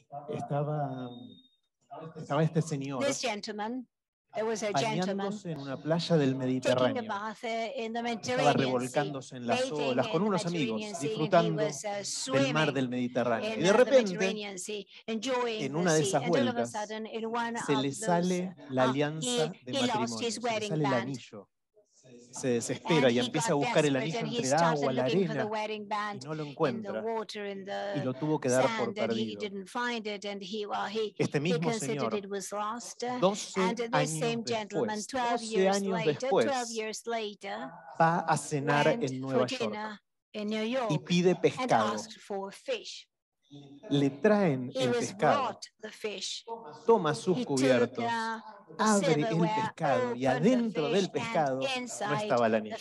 estaba este señor bañándose en una playa del Mediterráneo. Estaba revolcándose en las olas con unos amigos, disfrutando del mar del Mediterráneo. Y de repente, en una de esas vueltas, se le sale la alianza de matrimonio, se le sale el anillo. Se desespera y empieza a buscar el anillo entre el agua, la arena, y no lo encuentra. Y lo tuvo que dar por perdido. Este mismo señor, 12 años después, va a cenar en Nueva York y pide pescado. Le traen el pescado, toma sus cubiertos, abre el pescado y adentro del pescado no estaba el anillo.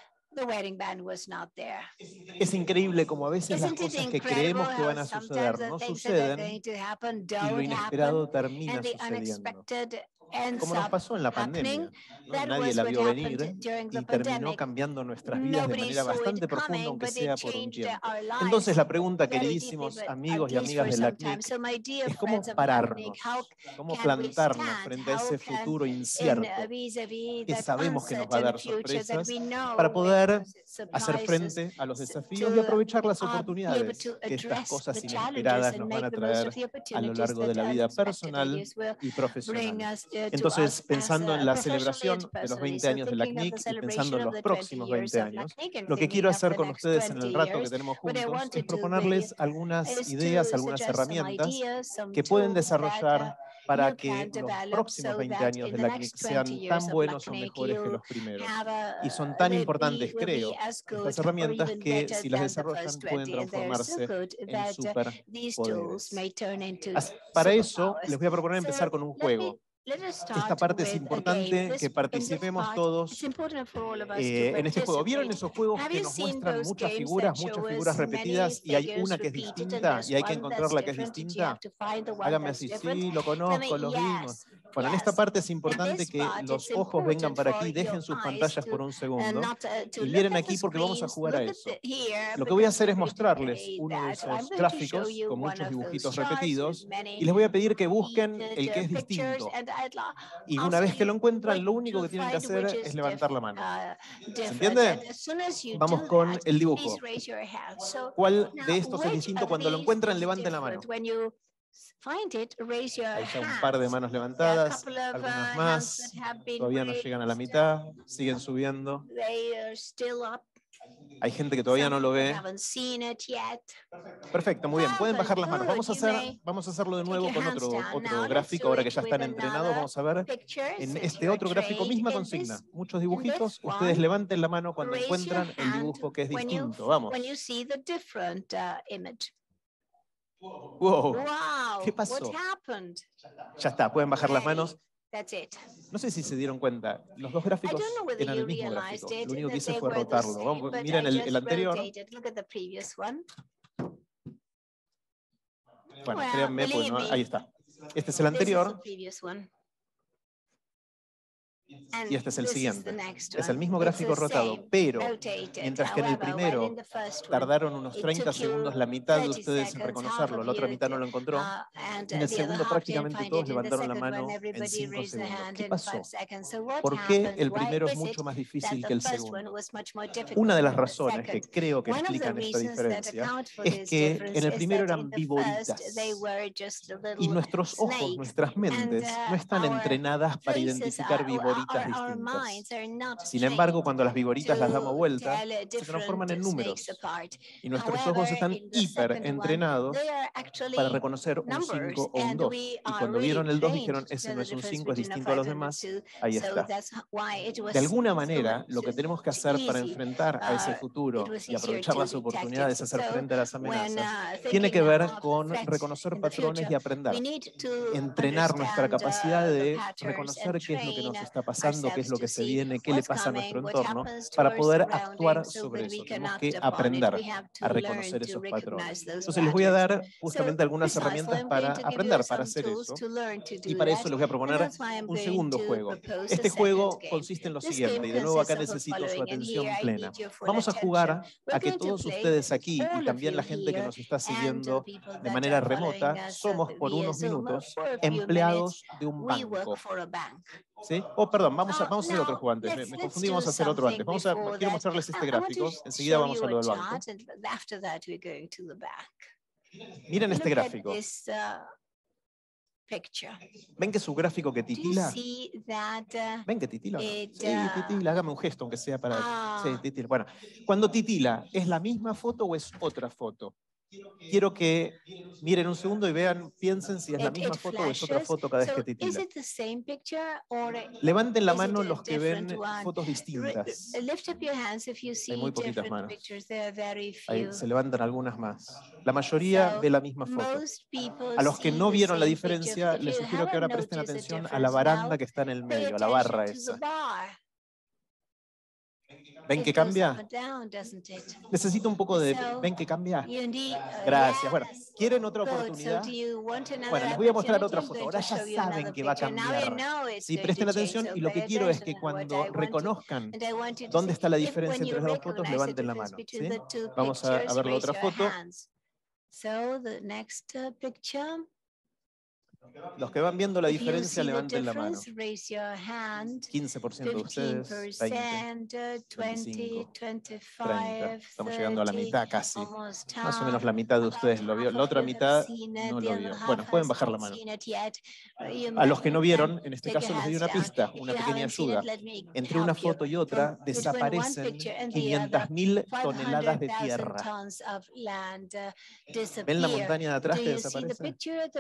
Es increíble como a veces las cosas que creemos que van a suceder no suceden y lo inesperado termina sucediendo. Como nos pasó en la pandemia, ¿no? Nadie la vio venir y terminó cambiando nuestras vidas de manera bastante profunda, aunque sea por un tiempo. Entonces la pregunta, queridísimos amigos y amigas de la CNIC, es cómo pararnos, cómo plantarnos frente a ese futuro incierto que sabemos que nos va a dar sorpresas para poder hacer frente a los desafíos y aprovechar las oportunidades que estas cosas inesperadas nos van a traer a lo largo de la vida personal y profesional. Entonces, pensando en la celebración de los 20 años de la CNIC y pensando en los próximos 20 años, lo que quiero hacer con ustedes en el rato que tenemos juntos es proponerles algunas ideas, algunas herramientas que pueden desarrollar para que los próximos 20 años de la CNIC sean tan buenos o mejores que los primeros. Y son tan importantes, creo, estas herramientas que si las desarrollan pueden transformarse en superpoderes. Para eso les voy a proponer empezar con un juego. Esta parte es importante que participemos todos en este juego. ¿Vieron esos juegos que nos muestran muchas figuras repetidas y hay una que es distinta y hay que encontrar la que es distinta? Háganme así, sí, lo conozco, lo vimos. Bueno, en esta parte es importante que los ojos vengan para aquí, dejen sus pantallas por un segundo y miren aquí porque vamos a jugar a eso. Lo que voy a hacer es mostrarles uno de esos gráficos con muchos dibujitos repetidos y les voy a pedir que busquen el que es distinto. Y una vez que lo encuentran, lo único que tienen que hacer es levantar la mano. ¿Se entiende? Vamos con el dibujo. ¿Cuál de estos es distinto? Cuando lo encuentran, levanten la mano. Hay ya un par de manos levantadas, algunas más. Todavía no llegan a la mitad, siguen subiendo. Hay gente que todavía no lo ve. Perfecto, muy bien. Pueden bajar las manos. Vamos a hacerlo de nuevo con otro gráfico. Ahora que ya están entrenados, vamos a ver en este otro gráfico, misma consigna. Muchos dibujitos. Ustedes levanten la mano cuando encuentran el dibujo que es distinto. Vamos. Wow. ¿Qué pasó? Ya está, pueden bajar las manos. No sé si se dieron cuenta, los dos gráficos eran el mismo gráfico. Lo único que hice fue rotarlo. Miren el anterior. Bueno, créanme, pues no, ahí está. Este es el anterior. Y este es el siguiente. Es el mismo gráfico rotado, pero mientras que en el primero tardaron unos 30 segundos la mitad de ustedes en reconocerlo, la otra mitad no lo encontró, en el segundo prácticamente todos levantaron la mano en 5 segundos. ¿Qué pasó? ¿Por qué el primero es mucho más difícil que el segundo? Una de las razones que creo que explican esta diferencia es que en el primero eran viboritas y nuestros ojos, nuestras mentes no están entrenadas para identificar viboritas distintas. Sin embargo, cuando las viboritas las damos vuelta, se transforman en números. Y nuestros ojos están hiper entrenados para reconocer un 5 o un 2. Y cuando vieron el 2 dijeron, ese no es un 5, es distinto a los demás. Ahí está. De alguna manera, lo que tenemos que hacer para enfrentar a ese futuro y aprovechar las oportunidades, hacer frente a las amenazas, tiene que ver con reconocer patrones y aprender. Entrenar nuestra capacidad de reconocer qué es lo que nos está pasando. pasando, qué es lo que se viene, qué le pasa a nuestro entorno, para poder actuar sobre eso. Tenemos que aprender a reconocer esos patrones. Entonces les voy a dar justamente algunas herramientas para aprender, para hacer eso. Y para eso les voy a proponer un segundo juego. Este juego consiste en lo siguiente, y de nuevo acá necesito su atención plena. Vamos a jugar a que todos ustedes aquí, y también la gente que nos está siguiendo de manera remota, somos por unos minutos empleados de un banco. ¿Sí? Oh, perdón, vamos a hacer otro juego antes. Me confundí, vamos a hacer otro antes. Quiero mostrarles este gráfico. Enseguida vamos a lo del banco. Miren este gráfico. ¿Ven que su gráfico que titila? ¿Ven que titila? Sí, titila. Hágame un gesto, aunque sea para... Sí, titila. Bueno, cuando titila, ¿es la misma foto o es otra foto? Quiero que miren un segundo y vean, piensen si es la misma foto o es otra foto cada vez que titila. Levanten la mano los que ven fotos distintas. Hay muy poquitas manos. Ahí se levantan algunas más. La mayoría ve la misma foto. A los que no vieron la diferencia, les sugiero que ahora presten atención a la baranda que está en el medio, a la barra esa. ¿Ven que cambia? Necesito un poco de... ¿Ven que cambia? Gracias. Bueno, ¿quieren otra oportunidad? Bueno, les voy a mostrar otra foto. Ahora ya saben que va a cambiar. Sí, presten atención y lo que quiero es que cuando reconozcan dónde está la diferencia entre las dos fotos, levanten la mano. ¿Sí? Vamos a ver la otra foto. Los que van viendo la diferencia, levanten la mano. 15% de ustedes, 20, 25, 30. Estamos llegando a la mitad casi. Más o menos la mitad de ustedes lo vio. La otra mitad no lo vio. Bueno, pueden bajar la mano. A los que no vieron, en este caso les doy una pista, una pequeña ayuda. Entre una foto y otra desaparecen 500.000 toneladas de tierra. ¿Ven la montaña de atrás que desaparece?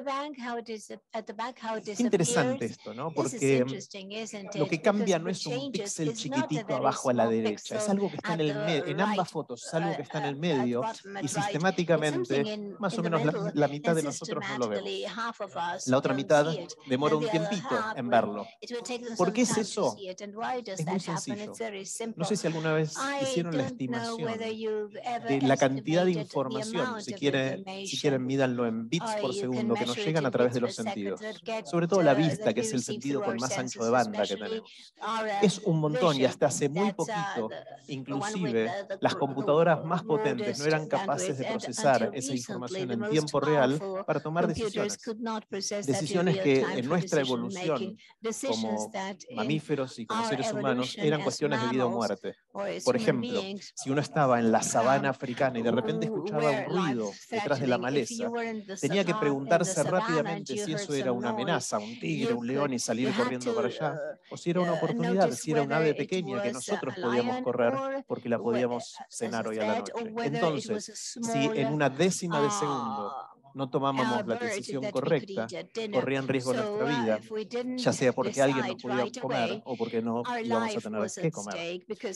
Es interesante esto, ¿no? Porque lo que cambia no es un píxel chiquitito abajo a la derecha, es algo que está en el medio, en ambas fotos, es algo que está en el medio y sistemáticamente más o menos la mitad de nosotros no lo vemos. La otra mitad demora un tiempito en verlo. ¿Por qué es eso? Es muy sencillo. No sé si alguna vez hicieron la estimación de la cantidad de información, si quieren mídanlo en bits por segundo, que nos llegan a través de los sentidos. Sobre todo la vista, que es el sentido con más ancho de banda que tenemos. Es un montón y hasta hace muy poquito, inclusive, las computadoras más potentes no eran capaces de procesar esa información en tiempo real para tomar decisiones. Decisiones que en nuestra evolución como mamíferos y como seres humanos eran cuestiones de vida o muerte. Por ejemplo, si uno estaba en la sabana africana y de repente escuchaba un ruido detrás de la maleza, tenía que preguntarse rápidamente si eso era una amenaza, un tigre, un león y salir corriendo para allá, o si era una oportunidad, si era un ave pequeña que nosotros podíamos correr porque la podíamos cenar hoy a la noche. Entonces, si en una décima de segundo no tomábamos la decisión correcta, corría en riesgo nuestra vida, ya sea porque alguien nos podía comer o porque no íbamos a tener que comer.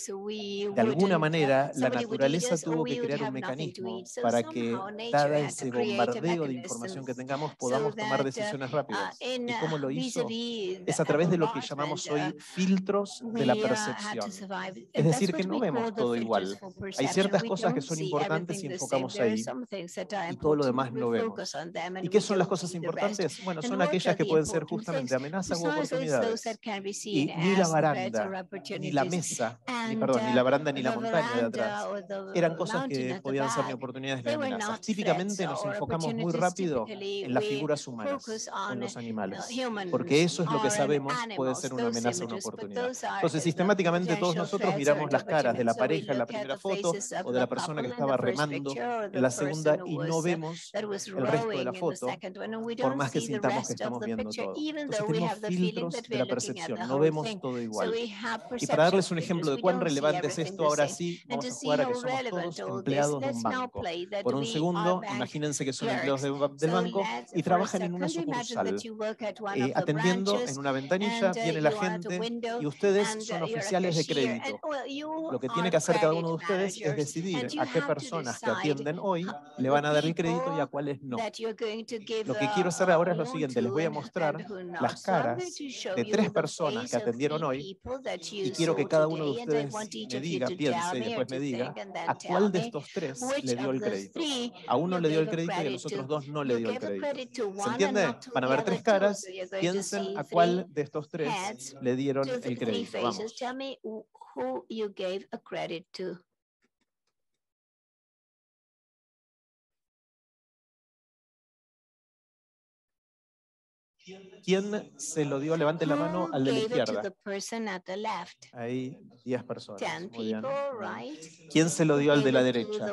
De alguna manera, la naturaleza tuvo que crear un mecanismo para que, dada ese bombardeo de información que tengamos, podamos tomar decisiones rápidas. ¿Y cómo lo hizo? Es a través de lo que llamamos hoy filtros de la percepción. Es decir, que no vemos todo igual. Hay ciertas cosas que son importantes y enfocamos ahí, y todo lo demás no vemos. ¿Y qué son las cosas importantes? Bueno, son aquellas que pueden ser justamente amenazas u oportunidades. Y ni la baranda, ni la mesa, ni la baranda ni la montaña de atrás, eran cosas que podían ser ni oportunidades ni amenazas. Típicamente nos enfocamos muy rápido en las figuras humanas, en los animales, porque eso es lo que sabemos puede ser una amenaza o una oportunidad. Entonces, sistemáticamente todos nosotros miramos las caras de la pareja en la primera foto o de la persona que estaba remando en la segunda y no vemos el resto de la foto, por más que sintamos que estamos viendo todo. Entonces tenemos filtros de la percepción, no vemos todo igual. Y para darles un ejemplo de cuán relevante es esto, ahora sí vamos a jugar a que somos todos empleados de un banco. Por un segundo, imagínense que son empleados del banco y trabajan en una sucursal. Atendiendo en una ventanilla, viene la gente y ustedes son oficiales de crédito. Lo que tiene que hacer cada uno de ustedes es decidir a qué personas que atienden hoy le van a dar el crédito y a cuáles No. Lo que quiero hacer ahora es lo siguiente, les voy a mostrar las caras de 3 personas que atendieron hoy y quiero que cada uno de ustedes me diga, piense y después me diga a cuál de estos 3 le dio el crédito. A uno le dio el crédito y a los otros 2 no le dio el crédito. ¿Se entiende? Van a ver 3 caras, piensen a cuál de estos 3 le dieron el crédito. Vamos. ¿Quién se lo dio? Levante la mano al de la izquierda. Hay 10 personas. Muy bien. ¿Quién se lo dio al de la derecha?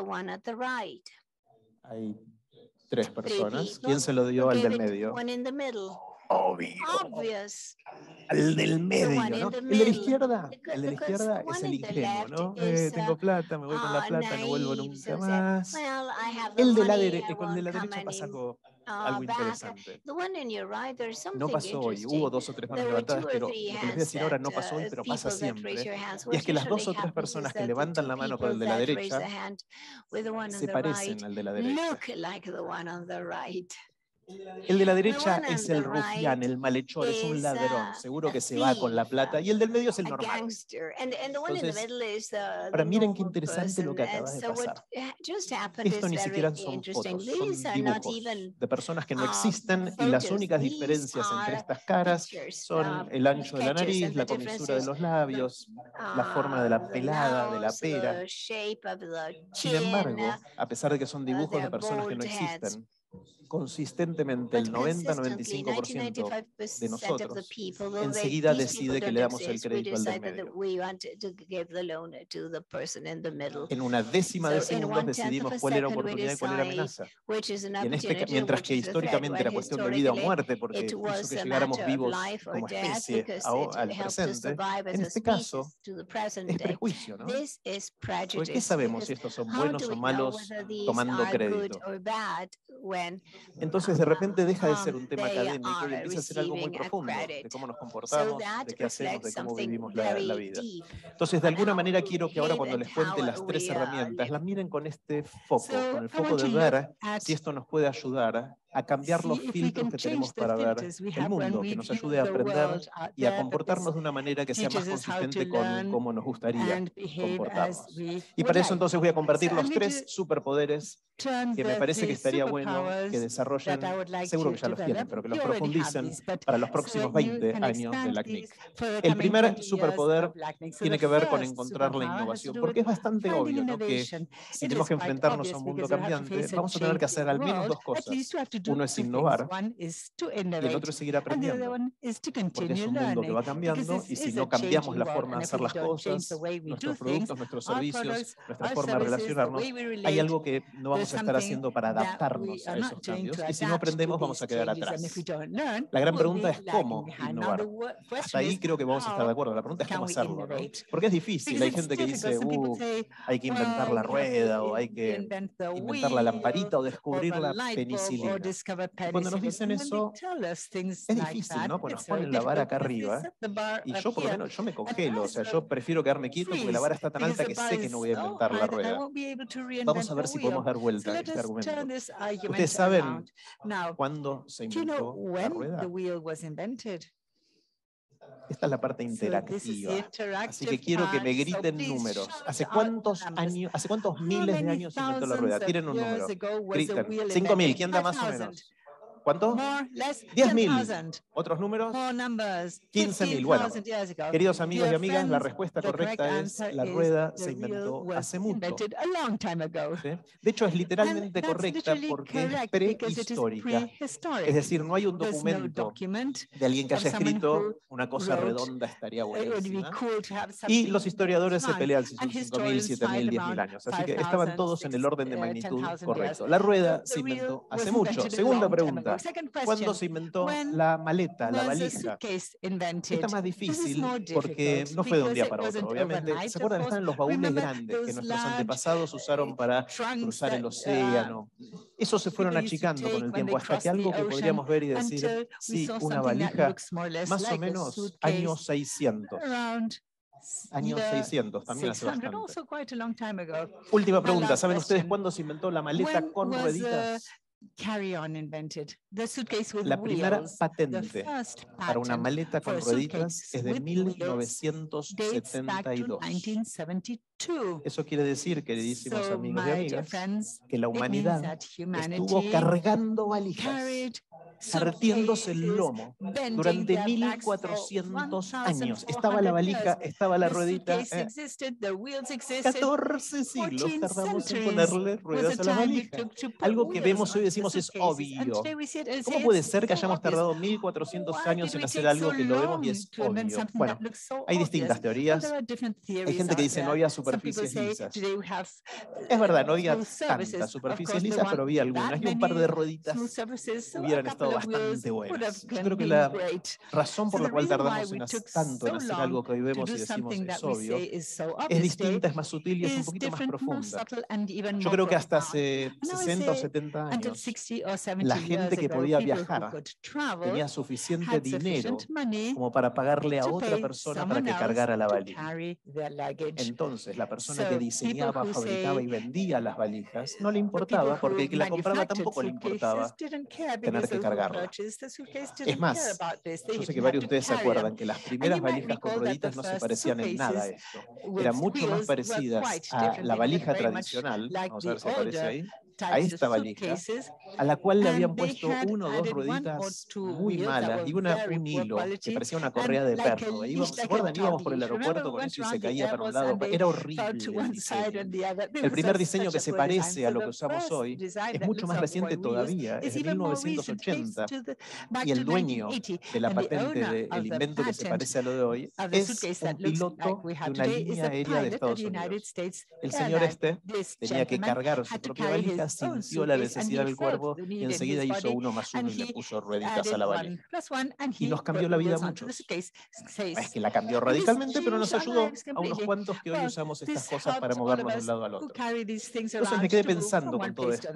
Hay 3 personas. ¿Quién se lo dio al del medio? Obvio. Al del medio, ¿no? El de la izquierda es el ingenuo, ¿no? Tengo plata, me voy con la plata, no vuelvo nunca más. El de la derecha pasa algo interesante. No pasó hoy, hubo 2 o 3 manos levantadas, pero lo que les voy a decir ahora no pasó hoy, pero pasa siempre. Y es que las 2 o 3 personas que levantan la mano con el de la derecha se parecen al de la derecha. El de la derecha es el rufián, el malhechor, es un ladrón, seguro que se va con la plata, y el del medio es el normal. Entonces, ahora miren qué interesante lo que acaba de pasar. Esto ni siquiera son fotos, son dibujos de personas que no existen y las únicas diferencias entre estas caras son el ancho de la nariz, la comisura de los labios, la forma de la pelada, de la pera. Sin embargo, a pesar de que son dibujos de personas que no existen, consistentemente el 90-95% de nosotros enseguida decide que le damos el crédito al del medio. En una décima de segundos decidimos cuál era oportunidad y cuál era amenaza. Y mientras que históricamente era cuestión de vida o muerte porque hizo que llegáramos vivos como especie al presente, en este caso es prejuicio, ¿no? Porque ¿qué sabemos si estos son buenos o malos tomando crédito? Entonces de repente deja de ser un tema académico y empieza a ser algo muy profundo de cómo nos comportamos, de qué hacemos, de cómo vivimos la vida. Entonces de alguna manera quiero que ahora cuando les cuente las 3 herramientas las miren con este foco, con el foco de ver si esto nos puede ayudar a cambiar los filtros que tenemos para ver el mundo, que nos ayude a aprender y a comportarnos de una manera que sea más consistente con cómo nos gustaría comportarnos. Y para eso entonces voy a compartir los 3 superpoderes que me parece que estaría bueno que desarrollen, seguro que ya los tienen, pero que los profundicen para los próximos 20 años de LACNIC. El primer superpoder tiene que ver con encontrar la innovación, porque es bastante obvio, ¿no?, que si tenemos que enfrentarnos a un mundo cambiante, vamos a tener que hacer al menos 2 cosas. Uno es innovar y el otro es seguir aprendiendo, porque es un mundo que va cambiando y si no cambiamos la forma de hacer las cosas, nuestros productos, nuestros servicios, nuestra forma de relacionarnos, hay algo que no vamos a estar haciendo para adaptarnos a esos cambios y si no aprendemos vamos a quedar atrás. La gran pregunta es cómo innovar. Hasta ahí creo que vamos a estar de acuerdo. La pregunta es cómo hacerlo, ¿no? Porque es difícil. Hay gente que dice, hay que inventar la rueda o hay que inventar la lamparita o descubrir la penicilina. Y cuando nos dicen eso, es difícil, ¿no? Pues nos ponen la vara acá arriba y yo por lo menos yo me congelo. O sea, yo prefiero quearme quieto porque la vara está tan alta que sé que no voy a inventar la rueda. Vamos a ver si podemos dar vuelta a este argumento. ¿Ustedes saben cuándo se inventó la rueda? Esta es la parte interactiva. Así que quiero que me griten números. ¿Hace cuántos miles de años se inventó la rueda? Tienen un número. Griten. 5.000. ¿Quién da más o menos? ¿Cuánto? 10.000. ¿Otros números? 15.000. Bueno, queridos amigos y amigas, la respuesta correcta es la rueda se inventó hace mucho. ¿Sí? De hecho, es literalmente correcta porque es prehistórica. Es decir, no hay un documento de alguien que haya escrito una cosa redonda estaría buenísima. Y los historiadores se pelean si son 5.000, 7.000, 10.000 años. Así que estaban todos en el orden de magnitud correcto. La rueda se inventó hace mucho. Segunda pregunta. ¿Cuándo se inventó la maleta, la valija? Esta es más difícil porque no fue de un día para otro, obviamente. ¿Se acuerdan? Están en los baúles grandes que nuestros antepasados usaron para cruzar el océano. Esos se fueron achicando con el tiempo hasta que algo que podríamos ver y decir, sí, una valija, más o menos años 600. Años 600, también hace bastante. Última pregunta, ¿saben ustedes cuándo se inventó la maleta con rueditas? La primera patente para una maleta con rueditas es de 1972. Eso quiere decir, queridísimos amigos y amigas, que la humanidad estuvo cargando valijas, partiéndose el lomo durante 1400 años. Estaba la valija, estaba la ruedita. 14 siglos tardamos en ponerle ruedas a la valija. Algo que vemos hoy y decimos es obvio. ¿Cómo puede ser que hayamos tardado 1400 años en hacer algo que lo vemos y es obvio? Bueno, hay distintas teorías. Hay gente que dice no había superficies lisas. Es verdad, no había tantas superficies lisas, pero había algunas. Y un par de rueditas hubieran estado bastante buenas. Yo creo que la razón por la cual tardamos tanto en hacer algo que hoy vemos y decimos es obvio, es distinta, es más sutil y es un poquito más profunda. Yo creo que hasta hace 60 o 70 años, la gente que podía viajar tenía suficiente dinero como para pagarle a otra persona para que cargara la valija. Entonces, la persona que diseñaba, fabricaba y vendía las valijas no le importaba, porque el que la compraba tampoco le importaba tener que cargarla. Es más, yo sé que varios de ustedes se acuerdan que las primeras valijas con rueditas no se parecían en nada a esto. Eran mucho más parecidas a la valija tradicional, vamos a ver si aparece ahí, a esta valija, a la cual le habían puesto una o dos rueditas muy malas y un hilo que parecía una correa de perro. ¿Se acuerdan? Íbamos por el aeropuerto con eso y se caía para un lado. Era horrible el diseño. El primer diseño que se parece a lo que usamos hoy es mucho más reciente todavía, es de 1980. Y el dueño de la patente del invento que se parece a lo de hoy es un piloto de una línea aérea de Estados Unidos. El señor tenía que cargar su propia valija, sintió la necesidad del cuerpo y enseguida hizo 1 más 1 y le puso rueditas a la valija. Y nos cambió la vida a muchos. Es que la cambió radicalmente, pero nos ayudó a unos cuantos que hoy usamos estas cosas para movernos de un lado al otro. Entonces me quedé pensando con todo esto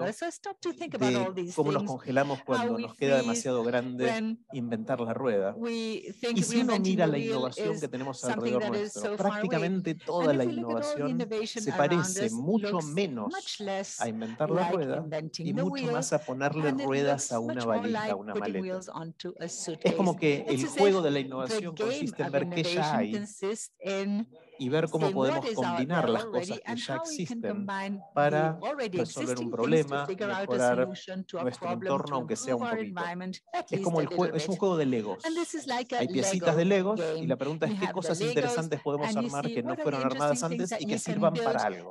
de cómo nos congelamos cuando nos queda demasiado grande inventar la rueda. Y si uno mira la innovación que tenemos alrededor nuestro, prácticamente toda la innovación se parece mucho menos a inventar la rueda y mucho más a ponerle ruedas a una valija, a una maleta. Es como que el juego de la innovación consiste en ver qué ya hay y ver cómo podemos combinar las cosas que ya existen para resolver un problema, mejorar nuestro entorno, aunque sea un poquito. Es como es un juego de Legos. Hay piecitas de Legos y la pregunta es qué cosas interesantes podemos armar que no fueron armadas antes y que sirvan para algo.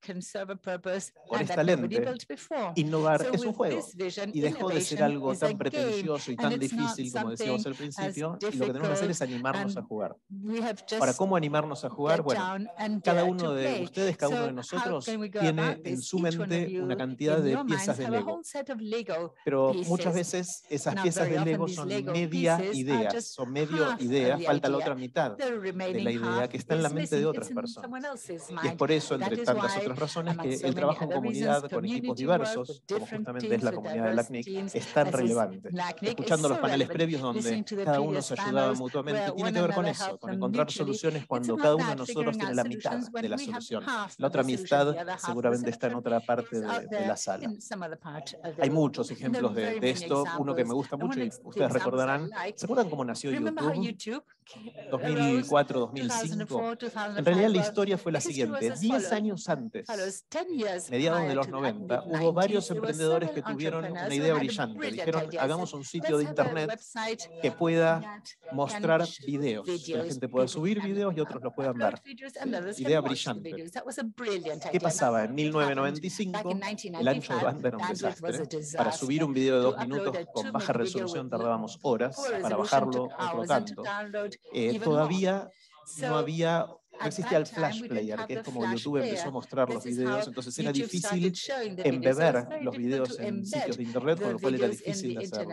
Con esta lente, innovar es un juego y dejó de ser algo tan pretencioso y tan difícil como decíamos al principio, y lo que tenemos que hacer es animarnos a jugar. Ahora, ¿cómo animarnos a jugar? Bueno, cada uno de ustedes, cada uno de nosotros tiene en su mente una cantidad de piezas de Lego, pero muchas veces esas piezas de Lego son media idea, son medio idea, falta la otra mitad de la idea que está en la mente de otras personas. Y es por eso, entre tantas otras razones, que el trabajo en comunidad con equipos diversos, como justamente es la comunidad de LACNIC, es tan relevante. Escuchando los paneles previos donde cada uno se ayudaba mutuamente, tiene que ver con eso, con encontrar soluciones cuando cada uno de nosotros tiene la mitad de la solución. La otra mitad seguramente está en otra parte de la sala. Hay muchos ejemplos de esto. Uno que me gusta mucho y ustedes recordarán, ¿se acuerdan cómo nació YouTube? 2004, 2005. En realidad la historia fue la siguiente. 10 años antes, mediados de los 90, hubo varios emprendedores que tuvieron una idea brillante. Dijeron, hagamos un sitio de internet que pueda mostrar videos, que la gente pueda subir videos y otros los puedan ver. Idea brillante. ¿Qué pasaba? En 1995, el ancho de banda era un desastre. Para subir un video de 2 minutos con baja resolución tardábamos horas, para bajarlo otro tanto. Todavía no existía el Flash Player, que es como YouTube empezó a mostrar los videos, entonces era difícil embeber los videos en sitios de internet, con lo cual era difícil de hacerlo.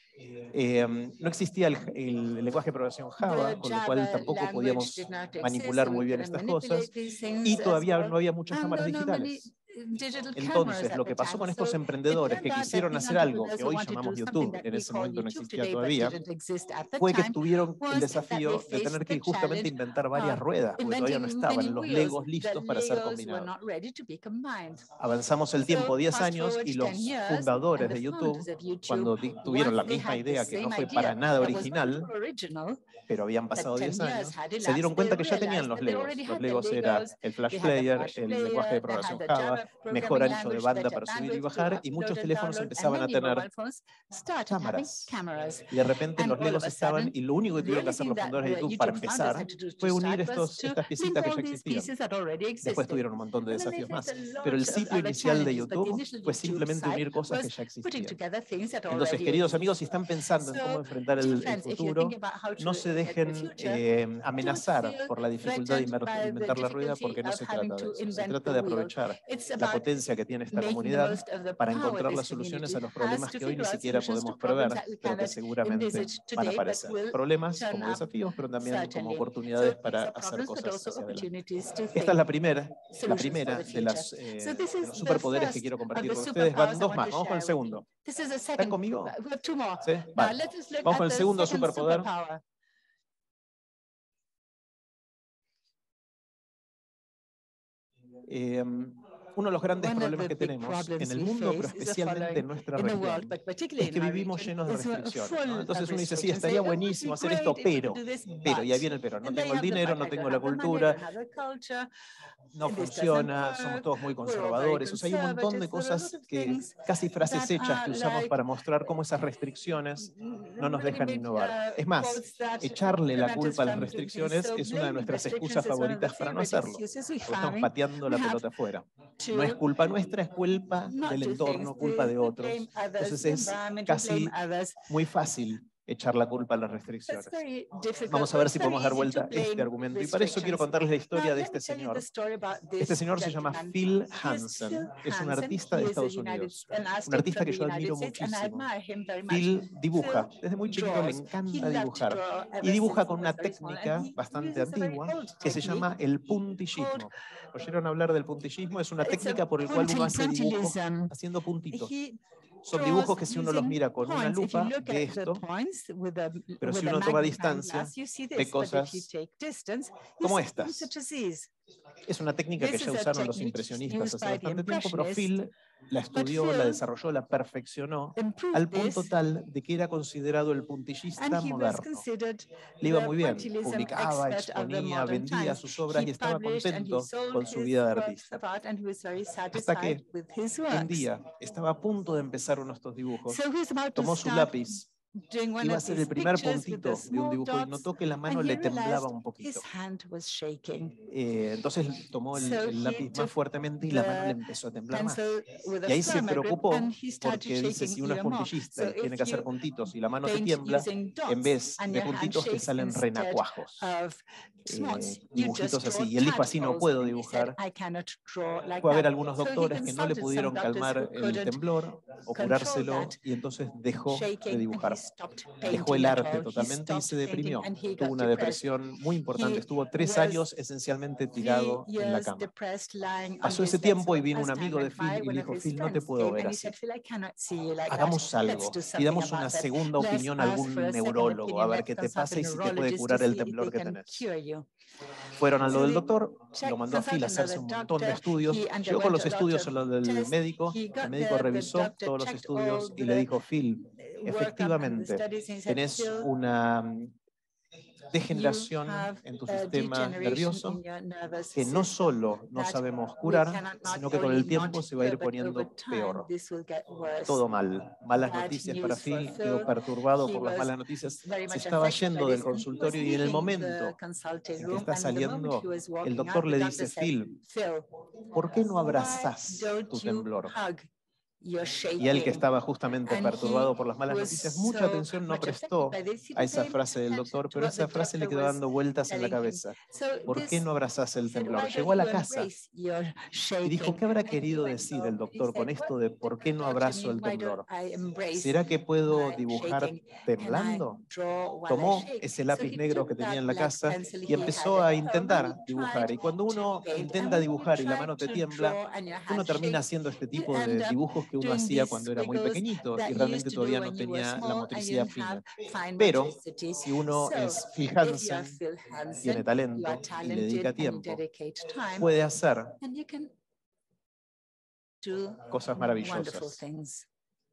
No existía el lenguaje de programación Java, con lo cual tampoco podíamos manipular muy bien estas cosas, y todavía no había muchas cámaras digitales. Entonces, lo que pasó con estos emprendedores que quisieron hacer algo que hoy llamamos YouTube, en ese momento no existía todavía, fue que tuvieron el desafío de tener que justamente inventar varias ruedas, porque todavía no estaban los Legos listos para ser combinados. Avanzamos el tiempo 10 años y los fundadores de YouTube, cuando tuvieron la misma idea, que no fue para nada original, pero habían pasado 10 años, se dieron cuenta que ya tenían los Legos. Los Legos era el Flash Player, el lenguaje de programación Java, mejor ancho de banda para subir y bajar, y muchos teléfonos empezaban a tener cámaras. Y de repente los Legos estaban, y lo único que tuvieron que hacer los fundadores de YouTube para empezar fue unir estas piecitas que ya existían. Después tuvieron un montón de desafíos más. Pero el sitio inicial de YouTube fue simplemente unir cosas que ya existían. Entonces, queridos amigos, si están pensando en cómo enfrentar el futuro, no se dejen amenazar por la dificultad de inventar la rueda, porque no se trata de eso. Se trata de aprovechar la potencia que tiene esta comunidad para encontrar las soluciones a los problemas que hoy ni siquiera podemos prever, pero que seguramente van a aparecer. Problemas como desafíos, pero también como oportunidades para hacer cosas hacia adelante. Esta es la primera de los superpoderes que quiero compartir con ustedes. Van dos más, vamos con el segundo. ¿Están conmigo? ¿Sí? Vale. Vamos con el segundo superpoder. Uno de los grandes problemas que tenemos en el mundo, pero especialmente en nuestra región, es que vivimos llenos de restricciones, ¿no? Entonces uno dice, sí, estaría buenísimo hacer esto, pero, y ahí viene el pero, no tengo el dinero, no tengo la cultura, no funciona, somos todos muy conservadores. O sea, hay un montón de cosas, casi frases hechas que usamos para mostrar cómo esas restricciones no nos dejan innovar. Es más, echarle la culpa a las restricciones es una de nuestras excusas favoritas para no hacerlo, porque estamos pateando la pelota afuera. No es culpa nuestra, es culpa del entorno, culpa de otros. Entonces es casi muy fácil echar la culpa a las restricciones. Vamos a ver si podemos dar vuelta a este argumento. Y para eso quiero contarles la historia de este señor. Este señor se llama Phil Hansen. Es un artista de Estados Unidos. Un artista que yo admiro muchísimo. Phil dibuja. Desde muy chiquito le encanta dibujar. Y dibuja con una técnica bastante antigua que se llama el puntillismo. ¿Oyeron hablar del puntillismo? Es una técnica por la cual uno hace dibujos haciendo puntitos. Son dibujos que si uno los mira con una lupa, ve esto, pero si uno toma distancia, ve cosas como estas. Es una técnica que ya usaron los impresionistas hace bastante tiempo, pero Phil la estudió, la desarrolló, la perfeccionó, al punto tal de que era considerado el puntillista moderno. Le iba muy bien, publicaba, exponía, vendía sus obras y estaba contento con su vida de artista. Hasta que un día estaba a punto de empezar uno de estos dibujos, tomó su lápiz, iba a hacer el primer puntito de un dibujo y notó que la mano le temblaba un poquito. Entonces tomó el lápiz más fuertemente y la mano le empezó a temblar más. Y ahí se preocupó porque dice, si uno es puntillista y tiene que hacer puntitos y la mano te tiembla, en vez de puntitos te salen renacuajos. Dibujitos así. Y él dijo, así no puedo dibujar. Fue a ver algunos doctores que no le pudieron calmar el temblor o curárselo y entonces dejó de dibujar. Dejó el arte totalmente y se deprimió. Tuvo una depresión muy importante. Estuvo 3 años esencialmente tirado en la cama. Pasó ese tiempo y vino un amigo de Phil y le dijo, Phil, no te puedo ver así. Hagamos algo. Pidamos una segunda opinión a algún neurólogo a ver qué te pasa y si te puede curar el temblor que tenés. Fueron a lo del doctor, lo mandó a Phil a hacerse un montón de estudios. Llegó con los estudios a lo del médico. El médico revisó todos los estudios y le dijo, Phil, efectivamente, tenés una degeneración en tu sistema nervioso que no solo no sabemos curar, sino que con el tiempo se va a ir poniendo peor. Todo mal. Malas noticias para Phil, quedó perturbado por las malas noticias. Se estaba yendo del consultorio y en el momento en que está saliendo, el doctor le dice, Phil, ¿por qué no abrazás tu temblor? Y él, que estaba justamente perturbado por las malas noticias, mucha atención no prestó a esa frase del doctor, pero esa frase le quedó dando vueltas en la cabeza. ¿Por qué no abrazás el temblor? Llegó a la casa y dijo, ¿qué habrá querido decir el doctor con esto de por qué no abrazo el temblor? ¿Será que puedo dibujar temblando? Tomó ese lápiz negro que tenía en la casa y empezó a intentar dibujar. Y cuando uno intenta dibujar y la mano te tiembla, uno termina haciendo este tipo de dibujos que uno hacía cuando era muy pequeñito y realmente todavía no tenía la motricidad fina. Pero si uno es Phil Hansen, tiene talento y le dedica tiempo, puede hacer cosas maravillosas.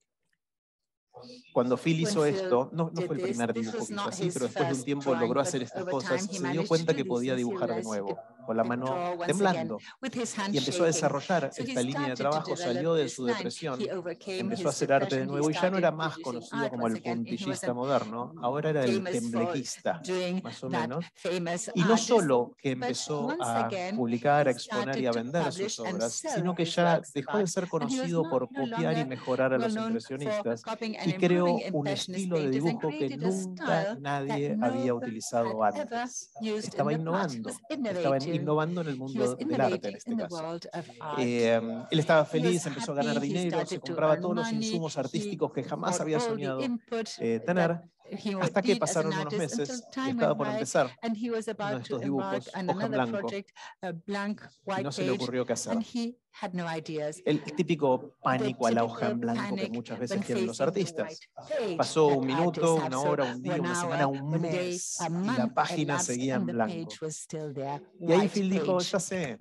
Cuando Phil hizo esto, no fue el primer dibujo que hizo así, pero después de un tiempo logró hacer estas cosas, se dio cuenta que podía dibujar de nuevo, con la mano temblando. Y empezó a desarrollar esta línea de trabajo, salió de su depresión, empezó a hacer arte de nuevo y ya no era más conocido como el puntillista moderno, ahora era el temblequista, más o menos. Y no solo que empezó a publicar, a exponer y a vender sus obras, sino que ya dejó de ser conocido por copiar y mejorar a los impresionistas y creó un estilo de dibujo que nunca nadie había utilizado antes. Estaba innovando en el mundo del arte en este caso. Él estaba feliz, empezó a ganar dinero, se compraba todos los insumos artísticos que jamás había soñado tener, hasta que pasaron unos meses y estaba por empezar uno de estos dibujos, hoja en blanco, y no se le ocurrió qué hacer. El típico pánico a la hoja en blanco que muchas veces tienen los artistas. Pasó un minuto, una hora, un día, una semana, un mes, y la página seguía en blanco. Y ahí Phil dijo, ya sé,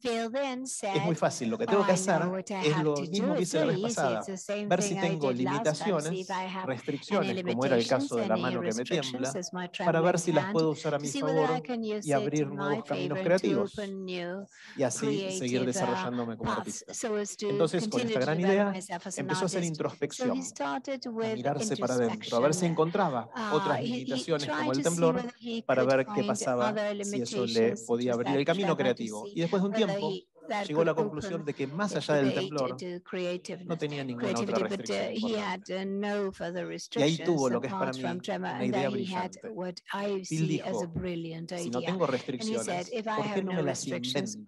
es muy fácil, lo que tengo que hacer es lo mismo que hice la vez pasada, ver si tengo limitaciones, restricciones, como era el caso de la mano que me tiembla, para ver si las puedo usar a mi favor y abrir nuevos caminos creativos, y así seguir desarrollándome como artista. Entonces, con esta gran idea, empezó a hacer introspección, a mirarse para adentro, a ver si encontraba otras limitaciones como el temblor, para ver qué pasaba, si eso le podía abrir el camino creativo. Y después de un tiempo, llegó a la conclusión de que más allá del temblor, no tenía ninguna otra restricción importante. Y ahí tuvo lo que es para mí una idea brillante. Phil dijo, si no tengo restricciones, ¿por qué no me las invento?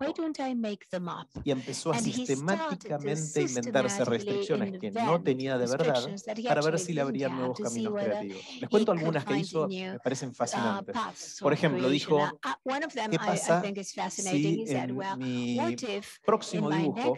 Y empezó a sistemáticamente inventarse restricciones que no tenía de verdad para ver si le abrían nuevos caminos creativos. Les cuento algunas que hizo, me parecen fascinantes. Por ejemplo, dijo, ¿qué pasa si en mi próximo dibujo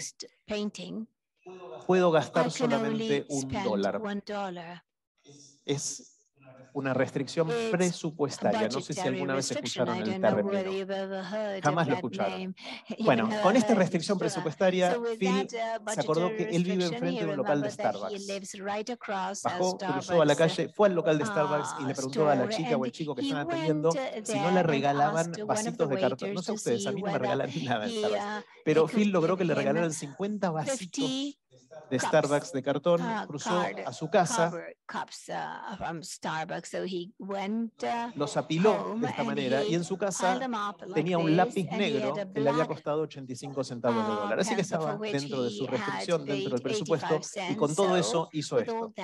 puedo gastar solamente $1? Es una restricción presupuestaria. No sé si alguna vez escucharon el término. Jamás lo escucharon. Bueno, con esta restricción presupuestaria, Phil se acordó que él vive enfrente de un local de Starbucks. Bajó, cruzó a la calle, fue al local de Starbucks y le preguntó a la chica o el chico que estaban atendiendo si no le regalaban vasitos de cartón. No sé ustedes, a mí no me regalan nada en Starbucks. Pero Phil logró que le regalaran 50 vasitos de Starbucks de cartón, cruzó a su casa, los apiló de esta manera y en su casa tenía un lápiz negro que le había costado 85 centavos de dólar. Así que estaba dentro de su restricción, dentro del presupuesto, y con todo eso hizo esto.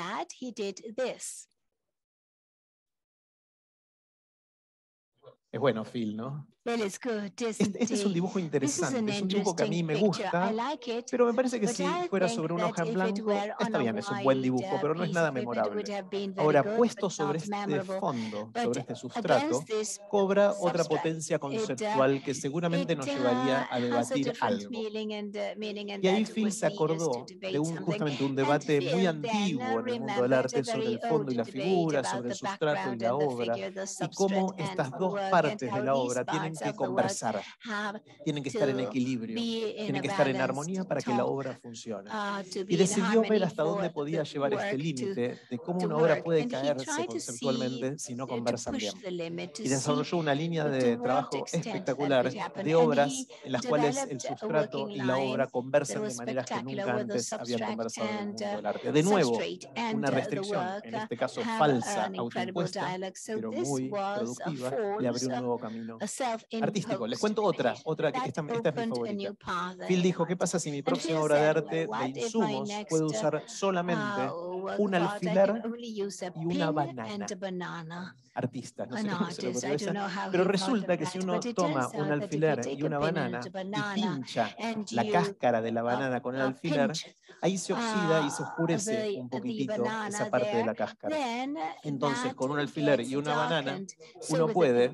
Es bueno, Phil, ¿no? Este es un dibujo interesante, es un dibujo que a mí me gusta, pero me parece que si fuera sobre una hoja en blanco, está bien, es un buen dibujo, pero no es nada memorable. Ahora, puesto sobre este fondo, sobre este sustrato, cobra otra potencia conceptual que seguramente nos llevaría a debatir algo. Y ahí Phil se acordó de justamente un debate muy antiguo en el mundo del arte sobre el fondo y la figura, sobre el sustrato y la obra, y cómo estas dos partes de la obra tienen que conversar, tienen que estar en equilibrio, tienen que estar en armonía para que la obra funcione. Y decidió ver hasta dónde podía llevar este límite de cómo una obra puede caerse conceptualmente si no conversan bien. Y desarrolló una línea de trabajo espectacular de obras en las cuales el sustrato y la obra conversan de maneras que nunca antes habían conversado en el mundo del arte. De nuevo, una restricción, en este caso falsa, autoimpuesta, pero muy productiva, le abrió un nuevo camino artístico. Les cuento otra que esta es mi favorita. Phil dijo, ¿qué pasa si mi próxima obra de arte de insumos puede usar solamente un alfiler y una banana? Artistas, no sé cómo se le ocurrió esa, pero resulta que si uno toma un alfiler y una banana y pincha la cáscara de la banana con el alfiler, ahí se oxida y se oscurece un poquitito esa parte de la cáscara. Entonces, con un alfiler y una banana, uno puede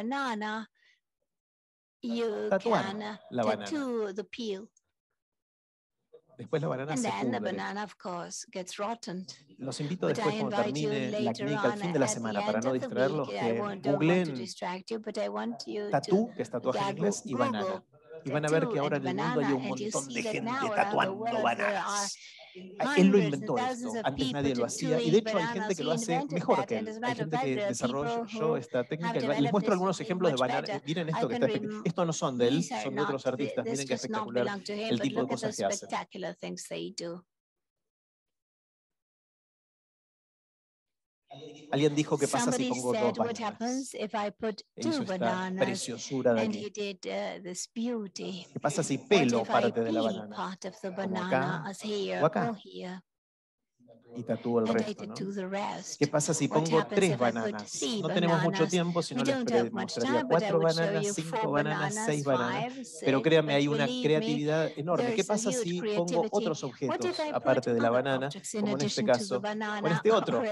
tatuar la banana. Después la banana se pudre. Los invito después, cuando termine la clínica al fin de la semana, para no distraerlos, que googleen tatú, que es tatuaje en inglés, y banana. Y van a ver que ahora en el mundo hay un montón de gente tatuando bananas. Él lo inventó esto, antes nadie lo hacía, y de hecho hay gente que lo hace mejor que él. Hay gente que desarrolló esta técnica. Les muestro algunos ejemplos de banana. Miren esto que está espectacular. Estos no son de él, son de otros artistas. Miren qué espectacular el tipo de cosas que hacen. Alguien dijo, ¿qué pasa si pongo dos bananas? Hizo esta preciosura de aquí. ¿Qué pasa si pelo parte de la banana? Como acá o acá. Y tatúo el resto, ¿no? ¿Qué pasa si pongo 3 bananas? No tenemos mucho tiempo, si no les mostraría 4 bananas, 5 bananas, 6 bananas. Pero créanme, hay una creatividad enorme. ¿Qué pasa si pongo otros objetos aparte de la banana, como en este caso, o en este otro?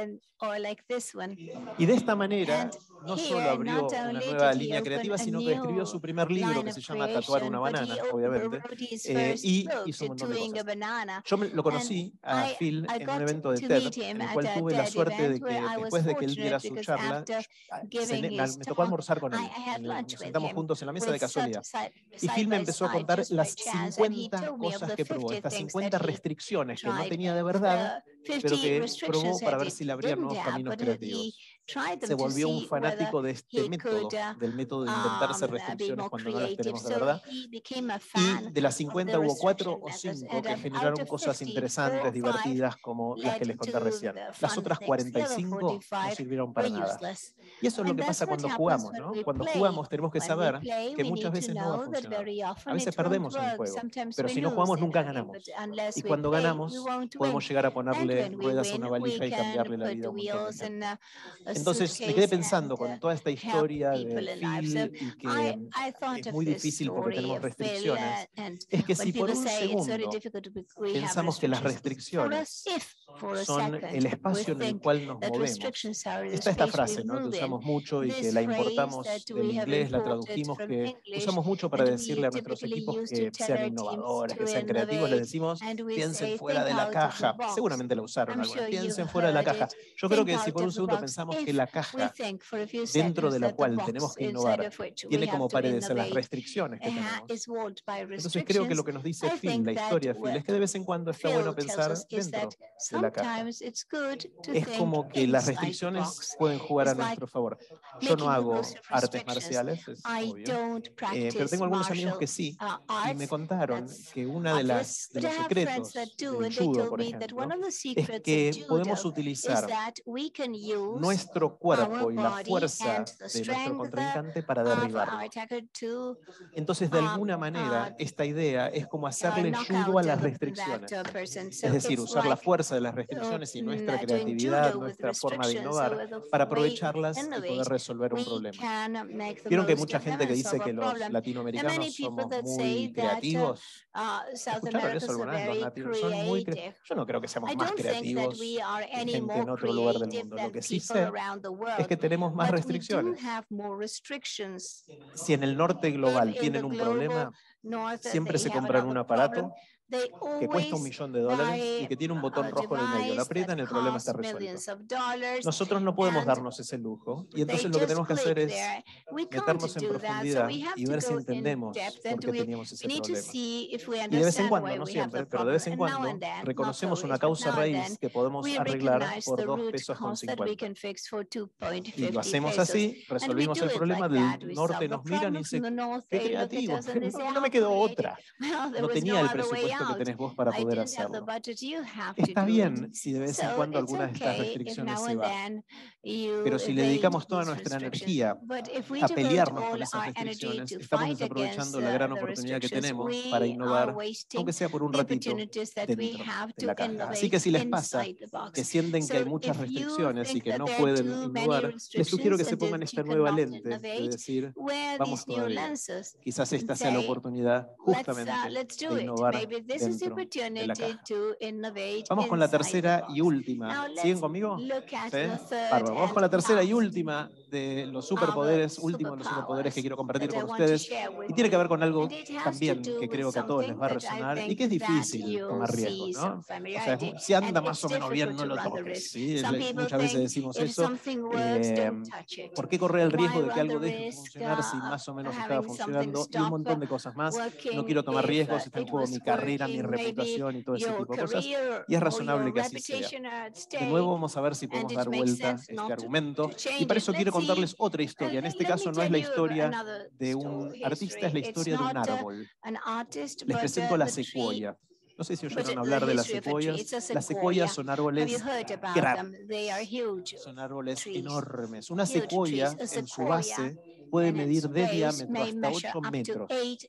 Y de esta manera, no solo abrió una nueva línea creativa, sino que escribió su primer libro, que se llama Tatuar una banana, obviamente, y hizo un montón de cosas. Yo lo conocí a Phil en un evento de TED, en el cual tuve la suerte de que después de que él diera su charla, me tocó almorzar con él. Nos sentamos juntos en la mesa de casualidad. Y Phil me empezó a contar las 50 cosas que probó, estas 50 restricciones que no tenía de verdad, pero que probó para ver si le abrían nuevos caminos creativos. Se volvió un fanático de este método, del método de inventarse restricciones cuando no las tenemos de verdad. Y de las 50 hubo 4 o 5 que generaron cosas interesantes, divertidas, como las que les conté recién. Las otras 45 no sirvieron para nada. Y eso es lo que pasa cuando jugamos, ¿no? Cuando jugamos tenemos que saber que muchas veces no va a funcionar. A veces perdemos en el juego, pero si no jugamos nunca ganamos. Y cuando ganamos podemos llegar a ponerle ruedas a una valija y cambiarle la vida a un montón de gente. Entonces me quedé pensando con toda esta historia de Phil y que es muy difícil porque tenemos restricciones, es que si por un segundo pensamos que las restricciones son el espacio en el cual nos movemos. Está esta frase, ¿no?, que usamos mucho y que la importamos del inglés, la tradujimos, que usamos mucho para decirle a nuestros equipos que sean innovadores, que sean creativos. Les decimos, piensen fuera de la caja. Seguramente la usaron alguna. Piensen fuera de la caja. Yo creo que si por un segundo pensamos que la caja dentro de la cual tenemos que innovar tiene como paredes las restricciones que tenemos. Entonces creo que lo que nos dice Phil, la historia de Phil, es que de vez en cuando está bueno pensar dentro de la caja. Es como que las restricciones pueden jugar a nuestro favor. Yo no hago artes marciales, es obvio, pero tengo algunos amigos que sí, y me contaron que uno de los secretos del judo, por ejemplo, es que podemos utilizar nuestro cuerpo y la fuerza de nuestro contrincante para derribarlo. Entonces, de alguna manera, esta idea es como hacerle judo a las restricciones. Es decir, usar la fuerza de las restricciones y nuestra creatividad, nuestra forma de innovar, para aprovecharlas y poder resolver un problema. Vieron que hay mucha gente que dice que los latinoamericanos somos muy creativos. ¿Escucharon eso alguna vez? Los latinos son muy creativos. Yo no creo que seamos más creativos que gente en otro lugar del mundo. Lo que sí sé es que tenemos más restricciones. Si en el norte global tienen un problema, siempre se compran un aparato que cuesta $1 millón y que tiene un botón rojo en el medio. Lo aprietan y el problema está resuelto. Nosotros no podemos darnos ese lujo, y entonces lo que tenemos que hacer es meternos en profundidad y ver si entendemos por qué teníamos ese problema. Y de vez en cuando, no siempre, pero de vez en cuando reconocemos una causa raíz que podemos arreglar por $2.50. Y lo hacemos así, resolvimos el problema. Del norte nos miran y dicen, qué creativos, no me quedó otra. No tenía el presupuesto presupuesto que tenés vos para poder hacerlo. Está bien si de vez en cuando alguna de estas restricciones se va, pero si le dedicamos toda nuestra energía a pelearnos con esas restricciones, estamos desaprovechando la gran oportunidad que tenemos para innovar, aunque sea por un ratito, dentro de la caja. Así que si les pasa que sienten que hay muchas restricciones y que no pueden innovar, les sugiero que se pongan esta nueva lente de decir, vamos todavía. Quizás esta sea la oportunidad justamente de innovar dentro de la caja. Vamos con la tercera y última. ¿Siguen conmigo? ¿Sí? Bárbaro. Vamos con la tercera y última de los superpoderes, último de los superpoderes que quiero compartir con ustedes. Y tiene que ver con algo también que creo que a todos les va a resonar y que es difícil tomar riesgos, ¿no? O sea, si anda más o menos bien, no lo toques. ¿Sí? Muchas veces decimos eso. ¿Por qué correr el riesgo de que algo deje de funcionar si más o menos estaba funcionando? Y un montón de cosas más. No quiero tomar riesgos, está en juego mi carrera, mi reputación y todo ese tipo de cosas. Y es razonable que así sea. De nuevo vamos a ver si podemos dar vuelta a este argumento. Y para eso quiero contarles otra historia. En este caso no es la historia de un artista, es la historia de un árbol. Les presento la secuoya. No sé si oyeron hablar de las secuoyas. Las secuoyas son árboles grandes, son árboles enormes. Una secuoya en su base puede medir de diámetro hasta 8 metros.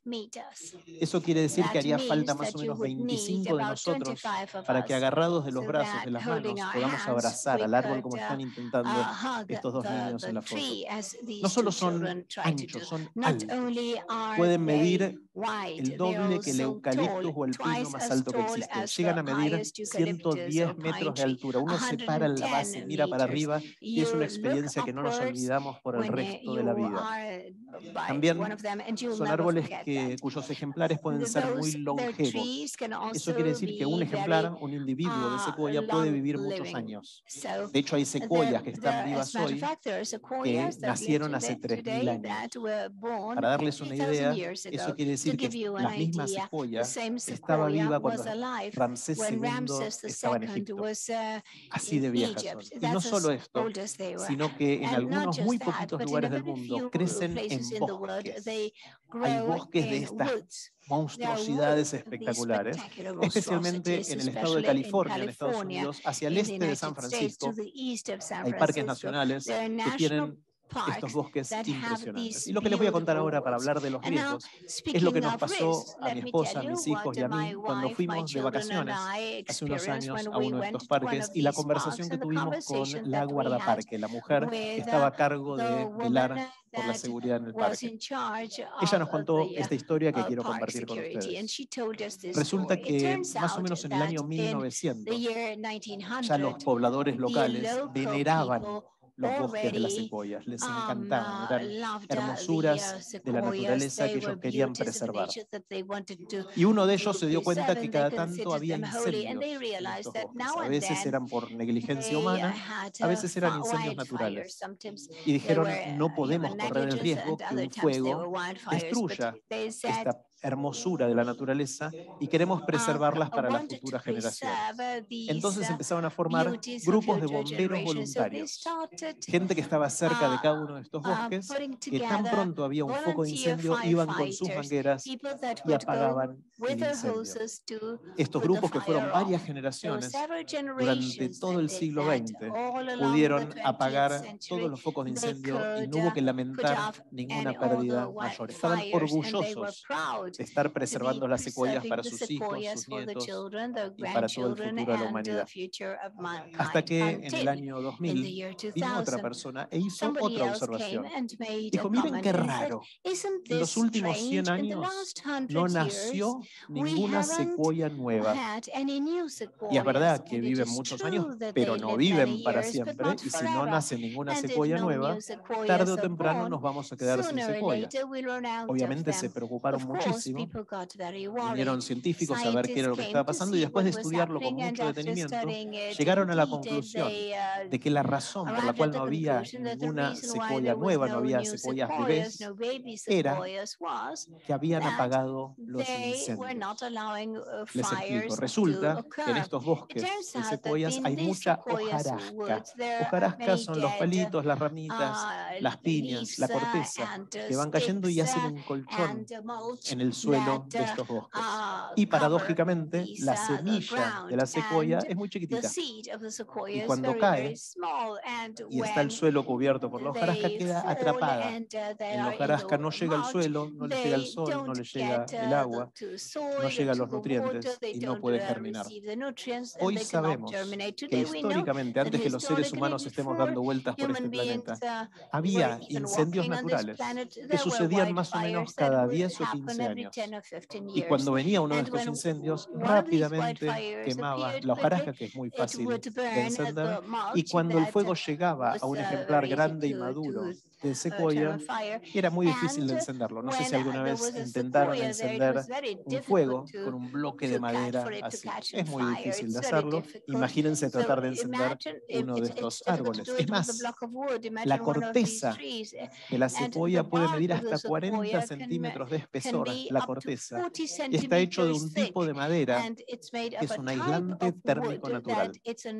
Eso quiere decir que haría falta más o menos 25 de nosotros para que agarrados de los brazos, de las manos, podamos abrazar al árbol como están intentando estos dos niños en la foto. No solo son anchos, son altos. Pueden medir el doble que el eucaliptus o el pino más alto que existe. Llegan a medir 110 metros de altura. Uno se para en la base, mira para arriba y es una experiencia que no nos olvidamos por el resto de la vida. También son árboles cuyos ejemplares pueden ser muy longevos. Eso quiere decir que un ejemplar, un individuo de secuoya puede vivir muchos años. De hecho, hay secuoyas que están vivas hoy que nacieron hace 3.000 años. Para darles una idea, eso quiere decir que la misma secuoya estaba viva cuando Ramsés II estaba en Egipto. Así de viejas son. Y no solo esto, sino que en algunos muy poquitos lugares del mundo crecen en bosques. Hay bosques de estas monstruosidades espectaculares, especialmente en el estado de California, en Estados Unidos, hacia el este de San Francisco. Hay parques nacionales que tienen estos bosques impresionantes. Y lo que les voy a contar ahora para hablar de los riesgos es lo que nos pasó a mi esposa, a mis hijos y a mí cuando fuimos de vacaciones hace unos años a uno de estos parques y la conversación que tuvimos con la guardaparque, la mujer que estaba a cargo de velar por la seguridad en el parque. Ella nos contó esta historia que quiero compartir con ustedes. Resulta que más o menos en el año 1900 ya los pobladores locales veneraban los bosques de las secuoyas, les encantaban, eran hermosuras de la naturaleza que ellos querían preservar. Y uno de ellos se dio cuenta que cada tanto había incendios en estos bosques. A veces eran por negligencia humana, a veces eran incendios naturales. Y dijeron, no podemos correr el riesgo que un fuego destruya esta hermosura de la naturaleza y queremos preservarlas para las futuras generaciones. Entonces empezaron a formar grupos de bomberos voluntarios, gente que estaba cerca de cada uno de estos bosques, que tan pronto había un foco de incendio, iban con sus mangueras y apagaban el incendio. Estos grupos, que fueron varias generaciones durante todo el siglo XX, pudieron apagar todos los focos de incendio y no hubo que lamentar ninguna pérdida mayor. Estaban orgullosos de estar preservando las secuoyas para sus hijos, sus nietos y para todo el futuro de la humanidad. Hasta que en el año 2000 vino otra persona e hizo otra observación. Dijo, miren qué raro, en los últimos 100 años no nació ninguna secuoya nueva. Y es verdad que viven muchos años, pero no viven para siempre, y si no nace ninguna secuoya nueva, tarde o temprano nos vamos a quedar sin secuoyas. Obviamente se preocuparon muchísimo, vinieron científicos a ver qué era lo que estaba pasando y después de estudiarlo con mucho detenimiento, llegaron a la conclusión de que la razón por la cual no había ninguna secuoya nueva, no había secuoyas bebés, era que habían apagado los incendios. Les explico, resulta que en estos bosques de secuoyas hay mucha hojarasca. Hojarasca son los palitos, las ramitas, las piñas, la corteza, que van cayendo y hacen un colchón en el el suelo de estos bosques. Y paradójicamente, la semilla de la secuoya es muy chiquitita. Y cuando cae y está el suelo cubierto por la hojarasca, queda atrapada. En la hojarasca no llega el suelo, no le llega el sol, no le llega el agua, no llega los nutrientes y no puede germinar. Hoy sabemos que históricamente, antes que los seres humanos estemos dando vueltas por este planeta, había incendios naturales que sucedían más o menos cada 10 o 15 años. Y cuando venía uno de estos incendios, rápidamente quemaba la hojarasca, que es muy fácil de encender, y cuando el fuego llegaba a un ejemplar grande y maduro de secuoya, era muy difícil de encenderlo. No sé si alguna vez intentaron encender un fuego con un bloque de madera así. Es muy difícil de hacerlo. Imagínense tratar de encender uno de estos árboles. Es más, la corteza de la secuoya puede medir hasta 40 centímetros de espesor, la corteza, y está hecho de un tipo de madera que es un aislante térmico natural.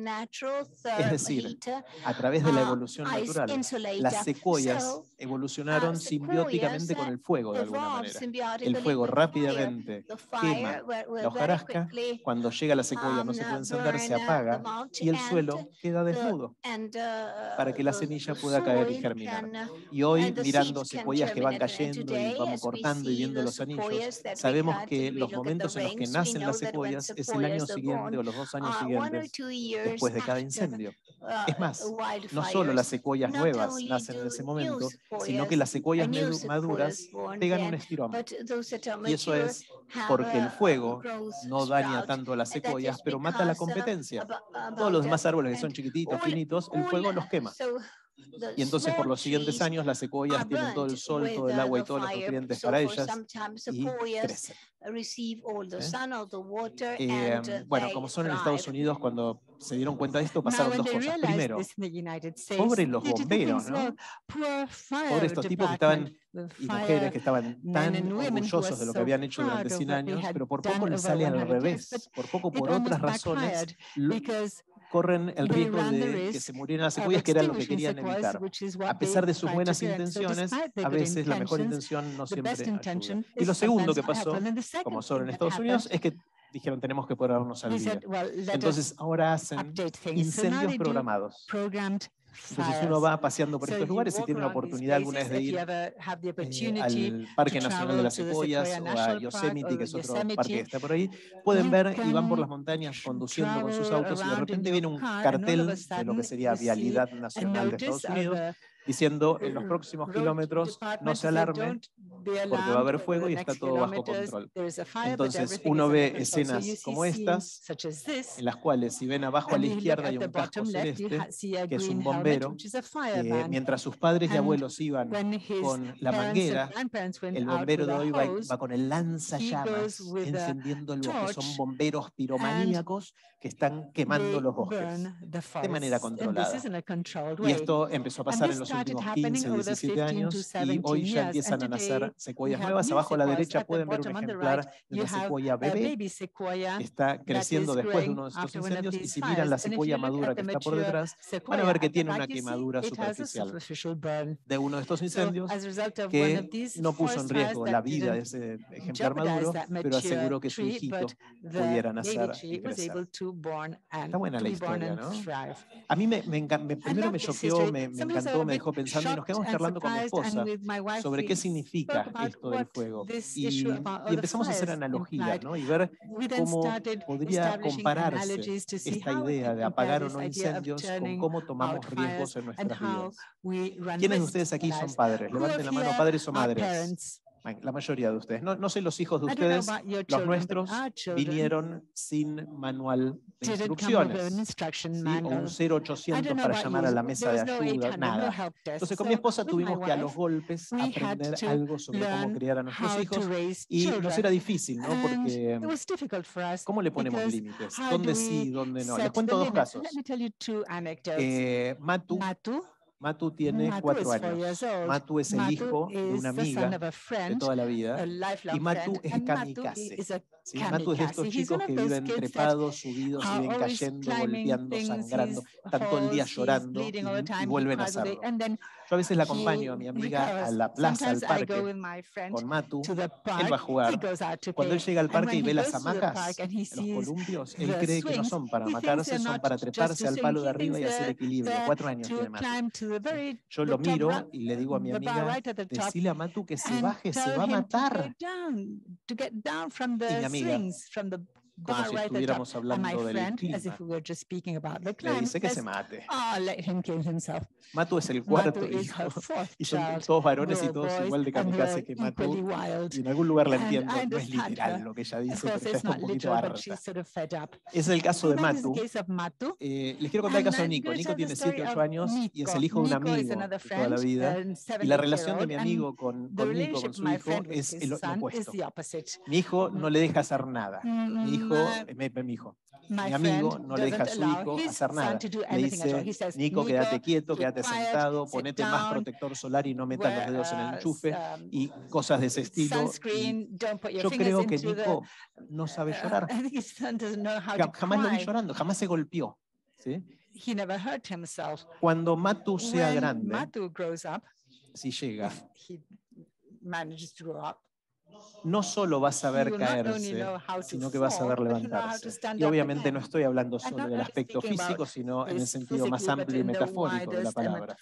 Es decir, a través de la evolución natural, las secuoyas evolucionaron simbióticamente con el fuego de alguna manera. El fuego rápidamente quema la hojarasca, cuando llega la secuoya no se puede encender, se apaga y el suelo queda desnudo para que la semilla pueda caer y germinar. Y hoy, mirando secuoyas que van cayendo y vamos cortando y viendo los anillos, sabemos que los momentos en los que nacen las secuoyas es el año siguiente o los 2 años siguientes después de cada incendio. Es más, no solo las secuoyas nuevas nacen en ese momento, sino que las secuoyas maduras pegan un estirón. Y eso es porque el fuego no daña tanto a las secuoyas, pero mata la competencia. Todos los demás árboles que son chiquititos, finitos, el fuego los quema. Y entonces por los siguientes años las secuoyas tienen todo el sol, todo el agua y todos los nutrientes para ellas y crecen. Bueno, como son en Estados Unidos, cuando se dieron cuenta de esto pasaron 2 cosas. Primero, pobres los bomberos, ¿no? Pobres estos tipos que estaban, y mujeres que estaban tan orgullosos de lo que habían hecho durante 100 años, pero por poco les sale al revés. Por poco, por otras razones, corren el riesgo de que se murieran las secuoyas, que era lo que querían evitar. A pesar de sus buenas intenciones, a veces la mejor intención no siempre ayuda. Y lo segundo que pasó, como solo en Estados Unidos, es que dijeron tenemos que ponernos al día. Entonces ahora hacen incendios programados. Entonces uno va paseando por estos lugares y tiene la oportunidad alguna vez de ir al Parque Nacional de las Secuoyas o a Yosemite, que es otro parque que está por ahí. Pueden ver y van por las montañas conduciendo con sus autos y de repente viene un cartel de lo que sería Vialidad Nacional de Estados Unidos diciendo en los próximos kilómetros no se alarme porque va a haber fuego y está todo bajo control. Entonces uno ve escenas como estas, en las cuales si ven abajo a la izquierda hay un casco celeste, que es un bombero, mientras sus padres y abuelos iban con la manguera, el bombero de hoy va con el lanzallamas encendiendo el bosque. Son bomberos piromaníacos que están quemando los bosques de manera controlada. Y esto empezó a pasar en los últimos 15, 17 años y hoy ya empiezan a nacer secuoyas nuevas. Abajo a la derecha pueden ver un ejemplar de una secuoya bebé que está creciendo después de uno de estos incendios y si miran la secuoya madura que está por detrás, van a ver que tiene una quemadura superficial de uno de estos incendios que no puso en riesgo la vida de ese ejemplar maduro, pero aseguró que su hijito pudiera nacer y crecer. Está buena la historia, ¿no? A mí primero me choqueó, me encantó, me dejó pensando y nos quedamos charlando con mi esposa sobre qué significa esto del fuego. Y empezamos a hacer analogías, ¿no? Y ver cómo podría compararse esta idea de apagar o no incendios con cómo tomamos riesgos en nuestras vidas. ¿Quiénes de ustedes aquí son padres? Levanten la mano, padres o madres. La mayoría de ustedes. No sé los hijos de ustedes, los nuestros vinieron sin manual de instrucciones, ¿sí? O un 0800 para llamar a la mesa de ayuda, nada. Entonces con mi esposa tuvimos que a los golpes aprender algo sobre cómo criar a nuestros hijos y nos era difícil, ¿no? Porque ¿cómo le ponemos límites? ¿Dónde sí, dónde no? Les cuento 2 casos. Matu Matu tiene 4 años. Matu es el hijo de una amiga de toda la vida. Y Matu es kamikaze. ¿Sí? Matu es de estos chicos que viven trepados, subidos, y viven cayendo, golpeando, sangrando. Están todo el día llorando y vuelven a hacerlo. Yo a veces la acompaño a mi amiga a la plaza, al parque, con Matu. Él va a jugar. Cuando él llega al parque y ve las hamacas, los columpios, él cree que no son para matarse, son para treparse al palo de arriba y hacer equilibrio. 4 años tiene Matu. Yo lo miro y le digo a mi amiga, decile a Matu que se baje, se va a matar. Y mi amiga, como si estuviéramos hablando del clima, le dice que se mate. Matu es el cuarto hijo, y son todos varones y todos igual de kamikaze que Matu. Y en algún lugar la entiendo, no es literal lo que ella dice, pero ya está un poquito harta. Es el caso de Matu. Les quiero contar el caso de Nico. Nico tiene 7, 8 años y es el hijo de un amigo de toda la vida. Y la relación de mi amigo con Nico, con su hijo, es lo opuesto. Mi hijo no le deja hacer nada. Mi amigo no le deja a su hijo hacer nada. Le dice, Nico, quédate quieto, quédate sentado, ponete más protector solar y no metas los dedos en el enchufe y cosas de ese estilo. Y yo creo que Nico no sabe llorar. Jamás lo vi llorando, jamás se golpeó. ¿Sí? Cuando Matu sea grande, si llega, no solo va a saber caerse, sino que va a saber levantarse. Y obviamente no estoy hablando solo del aspecto físico, sino en el sentido más amplio y metafórico de la palabra.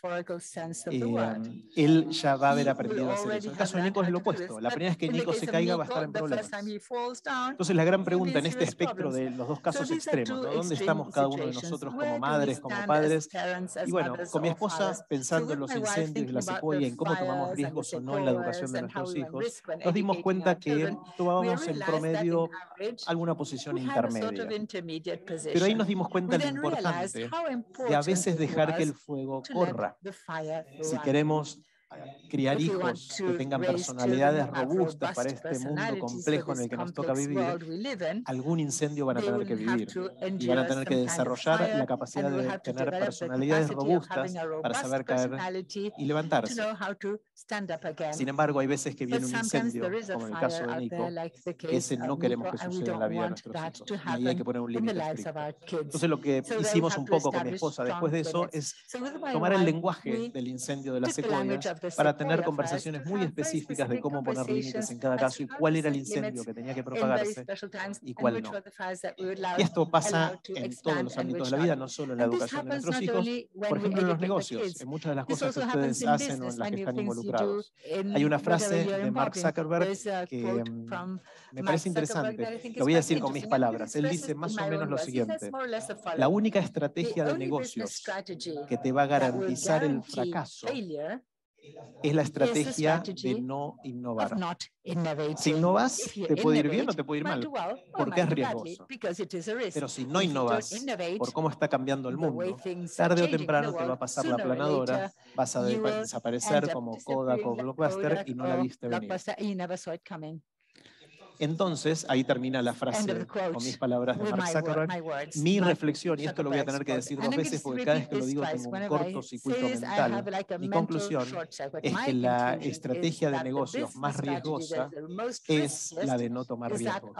Él ya va a haber aprendido a hacer eso. En el caso de Nico es lo opuesto. La primera vez que Nico se caiga va a estar en problemas. Entonces la gran pregunta en este espectro de los dos casos extremos, ¿no? ¿Dónde estamos cada uno de nosotros como madres, como padres? Y bueno, con mi esposa, pensando en los incendios y la secuoya, en cómo tomamos riesgos o no en la educación de nuestros hijos, nos dimos cuenta que tomábamos en promedio alguna posición intermedia. Pero ahí nos dimos cuenta de lo importante de a veces dejar que el fuego corra. Si queremos criar hijos que tengan personalidades robustas para este mundo complejo en el que nos toca vivir, algún incendio van a tener que vivir y van a tener que desarrollar la capacidad de tener personalidades robustas para saber caer y levantarse. Sin embargo, hay veces que viene un incendio, como en el caso de Nico, que ese no queremos que suceda en la vida de nuestros hijos. Y ahí hay que poner un límite estricto. Entonces lo que hicimos un poco con mi esposa después de eso es tomar el lenguaje del incendio de las secuoyas para tener conversaciones muy específicas de cómo poner límites en cada caso y cuál era el incendio que tenía que propagarse y cuál no. Y esto pasa en todos los ámbitos de la vida, no solo en la educación de nuestros hijos, por ejemplo en los negocios, en muchas de las cosas que ustedes hacen o en las que están involucrados. Hay una frase de Mark Zuckerberg que me parece interesante, lo voy a decir con mis palabras. Él dice más o menos lo siguiente: la única estrategia de negocios que te va a garantizar el fracaso es la estrategia de no innovar. Si innovas, te puede ir bien o te puede ir mal, porque es riesgoso. Pero si no innovas, por cómo está cambiando el mundo, tarde o temprano te va a pasar la aplanadora, vas a desaparecer como Kodak o Blockbuster y no la viste venir. Entonces, ahí termina la frase con mis palabras de Mark Zuckerberg. Mi reflexión, y esto lo voy a tener que decir 2 veces porque cada vez que lo digo tengo un cortocircuito mental. Mi conclusión es que la estrategia de negocios más riesgosa es la de no tomar riesgos.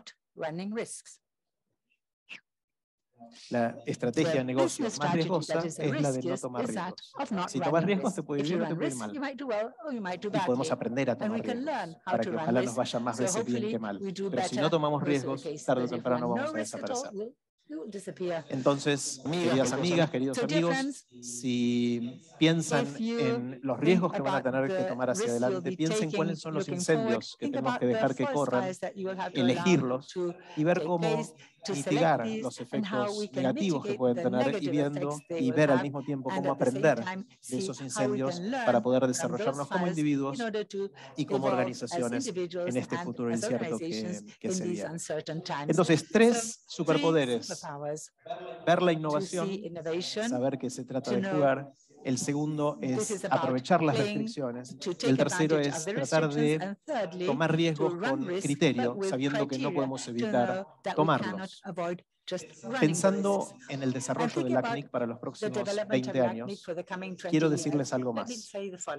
La estrategia de negocios más riesgosa es la de no tomar riesgos. Si tomas riesgos te puede ir bien o te puede ir mal. Y podemos aprender a tomar riesgos para que ojalá nos vaya más veces bien que mal. Pero si no tomamos riesgos, tarde o temprano vamos a desaparecer. Entonces, queridas amigas, queridos amigos, si piensan en los riesgos que van a tener que tomar hacia adelante, piensen cuáles son los incendios que tenemos que dejar que corran, elegirlos y ver cómo mitigar los efectos negativos que pueden tener y ver al mismo tiempo cómo aprender de esos incendios para poder desarrollarnos como individuos y como organizaciones en este futuro incierto que se viene. Entonces, 3 superpoderes: ver la innovación, saber que se trata de jugar. El segundo es aprovechar las restricciones. El tercero es tratar de tomar riesgos con criterio, sabiendo que no podemos evitar tomarlos. Pensando en el desarrollo de la CNIC para los próximos 20 años, quiero decirles algo más.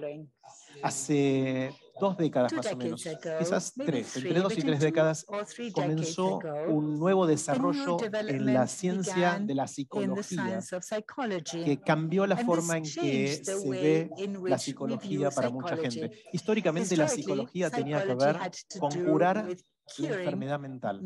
Hace 2 décadas más o menos, quizás 3, entre 2 y 3 décadas, comenzó un nuevo desarrollo en la ciencia de la psicología que cambió la forma en que se ve la psicología para mucha gente. Históricamente la psicología tenía que ver con curar la enfermedad mental.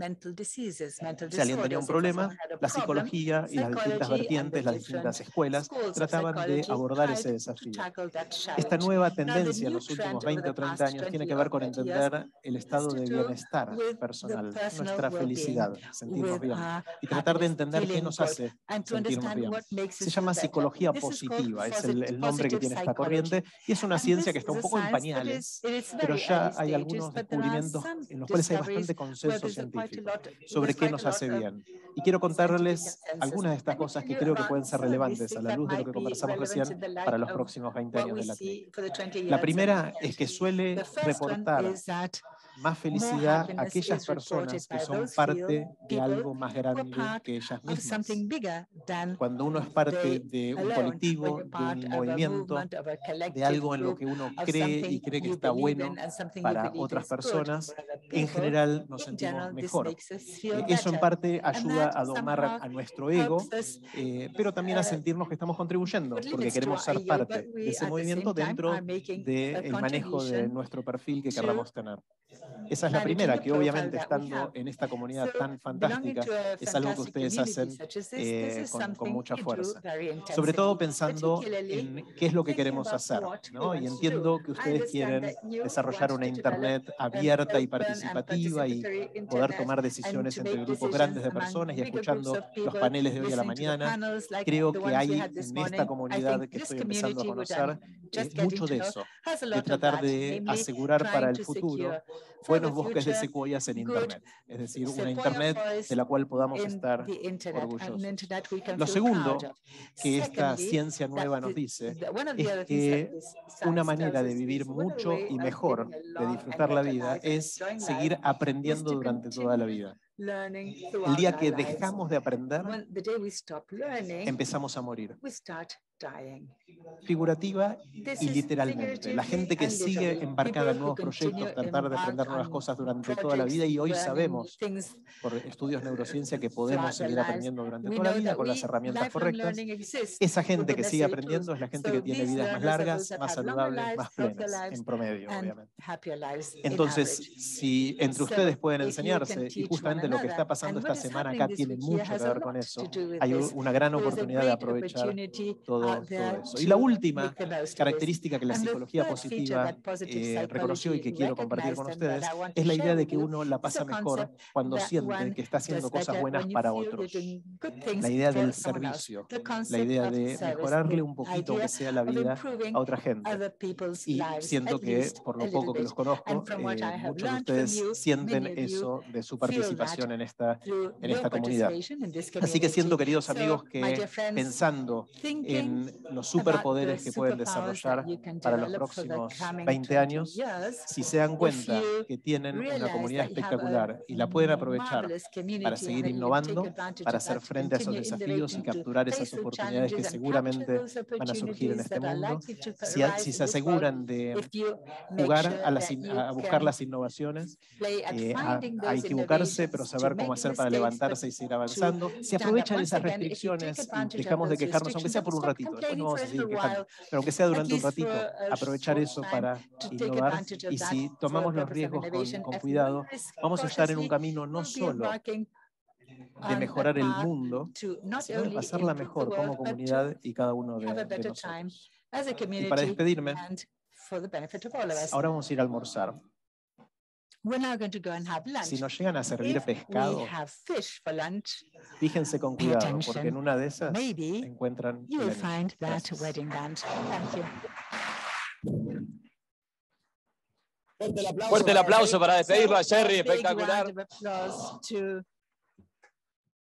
Si alguien tenía un problema, la psicología y las distintas vertientes, las distintas escuelas, trataban de abordar ese desafío. Esta nueva tendencia en los últimos 20 o 30 años tiene que ver con entender el estado de bienestar personal, nuestra felicidad, sentirnos bien, y tratar de entender qué nos hace sentirnos bien. Se llama psicología positiva, es el nombre que tiene esta corriente, y es una ciencia que está un poco en pañales, pero ya hay algunos descubrimientos en los cuales hay bastante consenso científico sobre qué nos hace bien. Y quiero contarles algunas de estas cosas que creo que pueden ser relevantes a la luz de lo que conversamos recién para los próximos 20 años de la CNIC. La primera es que suele reportar más felicidad a aquellas personas que son parte de algo más grande que ellas mismas. Cuando uno es parte de un colectivo, de un movimiento, de algo en lo que uno cree y cree que está bueno para otras personas, en general nos sentimos mejor. Eso en parte ayuda a domar a nuestro ego, pero también a sentirnos que estamos contribuyendo, porque queremos ser parte de ese movimiento dentro del manejo de nuestro perfil que querramos tener. Esa es la primera, que obviamente estando en esta comunidad tan fantástica, es algo que ustedes hacen con mucha fuerza. Sobre todo pensando en qué es lo que queremos hacer, ¿no? Y entiendo que ustedes quieren desarrollar una Internet abierta y participativa y poder tomar decisiones entre grupos grandes de personas, y escuchando los paneles de hoy a la mañana, creo que hay en esta comunidad que estoy empezando a conocer mucho de eso, de tratar de asegurar para el futuro buenos bosques de secuoyas en Internet, es decir, una Internet de la cual podamos estar orgullosos. Lo segundo que esta ciencia nueva nos dice es que una manera de vivir mucho y mejor, de disfrutar la vida, es seguir aprendiendo durante toda la vida. El día que dejamos de aprender, empezamos a morir. Figurativa y literalmente. La gente que sigue embarcada en nuevos proyectos, tratar de aprender nuevas cosas durante toda la vida, y hoy sabemos por estudios de neurociencia que podemos seguir aprendiendo durante toda la vida con las herramientas correctas. Esa gente que sigue aprendiendo es la gente que tiene vidas más largas, más saludables, más plenas, en promedio, obviamente. Entonces, si entre ustedes pueden enseñarse, y justamente lo que está pasando esta semana acá tiene mucho que ver con eso, hay una gran oportunidad de aprovechar todo eso. Y la última característica que la psicología positiva reconoció y que quiero compartir con ustedes es la idea de que uno la pasa mejor cuando siente que está haciendo cosas buenas para otros. La idea del servicio, la idea de mejorarle un poquito que sea la vida a otra gente. Y siento que, por lo poco que los conozco, muchos de ustedes sienten eso de su participación en esta comunidad. Así que siento, queridos amigos, que pensando en los superpoderes que pueden desarrollar para los próximos 20 años, si se dan cuenta que tienen una comunidad espectacular y la pueden aprovechar para seguir innovando, para hacer frente a esos desafíos y capturar esas oportunidades que seguramente van a surgir en este mundo, si se aseguran de jugar a buscar las innovaciones, a equivocarse, pero saber cómo hacer para levantarse y seguir avanzando, si aprovechan esas restricciones y dejamos de quejarnos, aunque sea por un ratito, después no vamos a seguir quejando, pero aunque sea durante un ratito, aprovechar eso para innovar, y si tomamos los riesgos con cuidado, vamos a estar en un camino no solo de mejorar el mundo, sino de pasarla mejor como comunidad y cada uno de nosotros. Y para despedirme, ahora vamos a ir a almorzar. Si nos llegan a servir pescado, fíjense con cuidado, porque en una de esas encuentran el anillo. Gracias. Fuerte el aplauso para despedirlo a Jerry, espectacular.